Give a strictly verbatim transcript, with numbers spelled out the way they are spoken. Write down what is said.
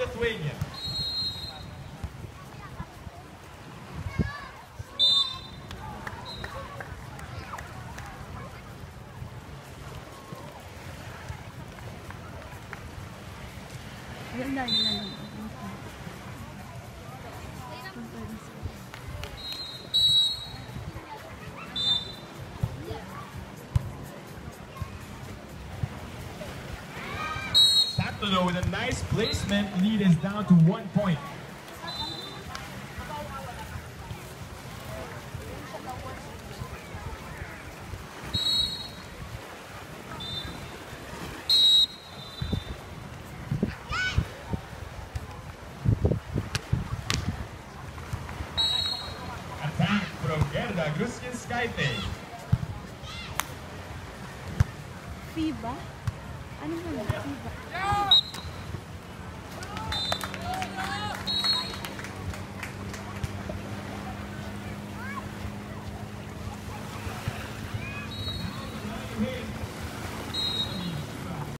Lithuania. Satulo with a nice placement, lead is down to one point. Attack from Gerda Gruskin-Skype. FIBA? Ano ba? FIBA?